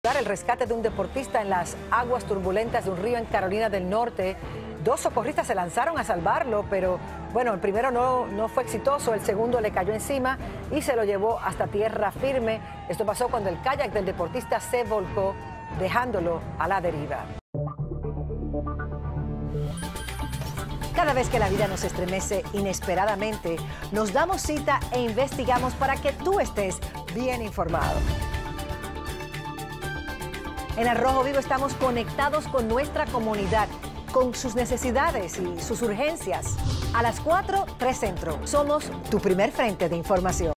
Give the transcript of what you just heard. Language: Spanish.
El rescate de un deportista en las aguas turbulentas de un río en Carolina del Norte. 2 socorristas se lanzaron a salvarlo, pero bueno, el primero no fue exitoso, el segundo le cayó encima y se lo llevó hasta tierra firme. Esto pasó cuando el kayak del deportista se volcó, dejándolo a la deriva. Cada vez que la vida nos estremece inesperadamente, nos damos cita e investigamos para que tú estés bien informado. En Al Rojo Vivo estamos conectados con nuestra comunidad, con sus necesidades y sus urgencias. A las 4, 3 Centro. Somos tu primer frente de información.